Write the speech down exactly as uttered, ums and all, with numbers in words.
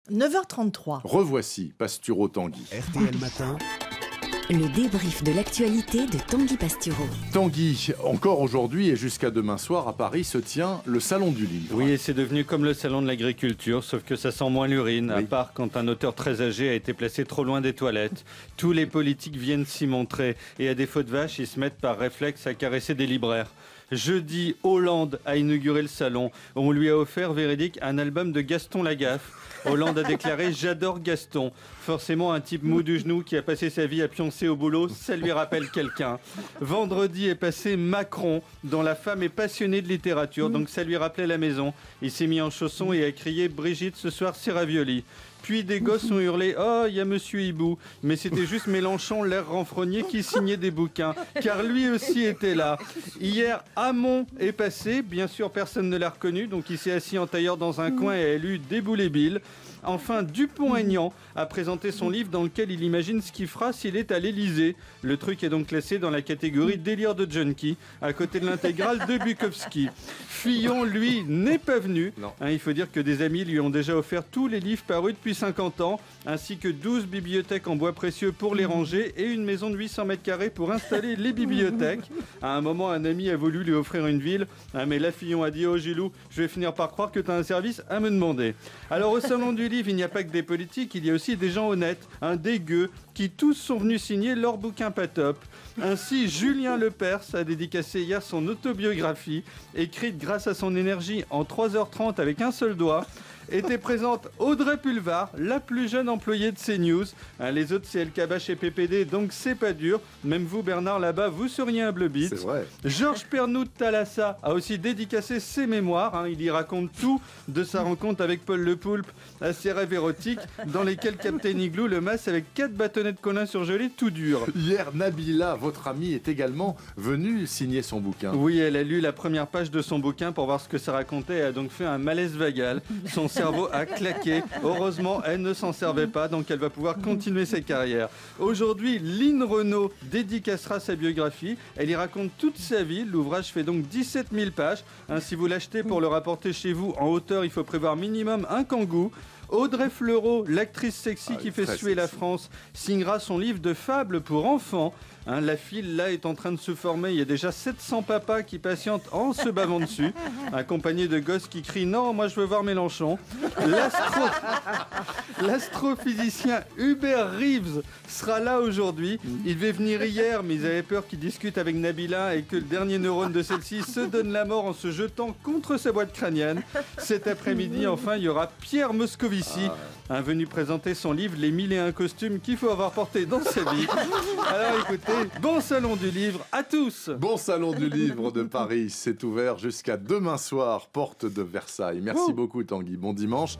neuf heures trente-trois. Revoici Pasturo Tanguy. R T L Matin. Le débrief de l'actualité de Tanguy Pastureau. Tanguy, encore aujourd'hui et jusqu'à demain soir à Paris se tient le Salon du Livre. Oui, et c'est devenu comme le Salon de l'agriculture, sauf que ça sent moins l'urine, Oui. à part quand un auteur très âgé a été placé trop loin des toilettes. Tous les politiques viennent s'y montrer, et à défaut de vache, ils se mettent par réflexe à caresser des libraires. Jeudi, Hollande a inauguré le salon. On lui a offert, véridique, un album de Gaston Lagaffe. Hollande a déclaré « J'adore Gaston ». Forcément, un type mou du genou qui a passé sa vie à pioncer au boulot, ça lui rappelle quelqu'un. Vendredi est passé Macron, dont la femme est passionnée de littérature, donc ça lui rappelait la maison. Il s'est mis en chaussons et a crié « Brigitte, ce soir, c'est ravioli ». Puis des gosses ont hurlé « Oh, il y a Monsieur Hibou !» Mais c'était juste Mélenchon, l'air renfrogné, qui signait des bouquins, car lui aussi était là. Hier, Hamon est passé, bien sûr personne ne l'a reconnu, donc il s'est assis en tailleur dans un coin et a lu « Déboulé-Bill ». Enfin, Dupont-Aignan a présenté son livre dans lequel il imagine ce qu'il fera s'il est à l'Élysée. Le truc est donc classé dans la catégorie délire de junkie, à côté de l'intégrale de Bukowski. Fillon, lui, n'est pas venu. Hein, il faut dire que des amis lui ont déjà offert tous les livres parus depuis cinquante ans, ainsi que douze bibliothèques en bois précieux pour les ranger et une maison de huit cents mètres carrés pour installer les bibliothèques. À un moment, un ami a voulu lui offrir une ville, hein, mais là, Fillon a dit « Oh Gilou, je vais finir par croire que tu as un service à me demander ». Alors au salon du livre, il n'y a pas que des politiques, il y a aussi des gens honnêtes, un dégueu, qui tous sont venus signer leur bouquin pas top. Ainsi, Julien Lepers a dédicacé hier son autobiographie, écrite grâce à son énergie en trois heures trente avec un seul doigt. Était présente Audrey Pulvar, la plus jeune employée de CNews. Hein, les autres, c'est El Kabbach et P P D, donc c'est pas dur. Même vous, Bernard, là-bas, vous seriez un bleu bite. C'est vrai. Georges Pernoud Thalassa a aussi dédicacé ses mémoires. Hein, il y raconte tout de sa rencontre avec Paul Le Poulpe à ses rêves érotiques, dans lesquels Captain Igloo le masse avec quatre bâtonnets de Colin surgelés tout durs. Hier, Nabila, votre amie, est également venue signer son bouquin. Oui, elle a lu la première page de son bouquin pour voir ce que ça racontait et a donc fait un malaise vagal. Son cerveau a claqué. Heureusement, elle ne s'en servait pas, donc elle va pouvoir continuer sa carrière. Aujourd'hui, Line Renaud dédicacera sa biographie. Elle y raconte toute sa vie. L'ouvrage fait donc dix-sept mille pages. Hein, si vous l'achetez pour le rapporter chez vous en hauteur, il faut prévoir minimum un kangou. Audrey Fleurot, l'actrice sexy ah, qui fait suer la France, signera son livre de fables pour enfants. Hein, la file là est en train de se former. Il y a déjà sept cents papas qui patientent en se bavant dessus, accompagnés de gosses qui crient « Non, moi je veux voir Mélenchon ». L'astro... L'astrophysicien Hubert Reeves sera là aujourd'hui. Il devait venir hier, mais ils avaient peur qu'il discute avec Nabila et que le dernier neurone de celle-ci se donne la mort en se jetant contre sa boîte crânienne. Cet après-midi, enfin, il y aura Pierre Moscovici, un venu présenter son livre « Les mille et un costumes qu'il faut avoir porté dans sa vie ». Alors écoutez, bon salon du livre à tous. Bon salon du livre de Paris, c'est ouvert jusqu'à demain soir, porte de Versailles. Merci beaucoup Tanguy, bon dimanche.